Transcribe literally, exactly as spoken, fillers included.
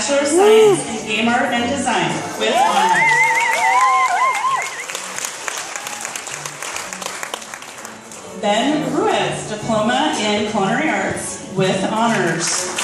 Bachelor of Science in Game Art and Design with honors. Ben Ruiz, Diploma in Culinary Arts with honors.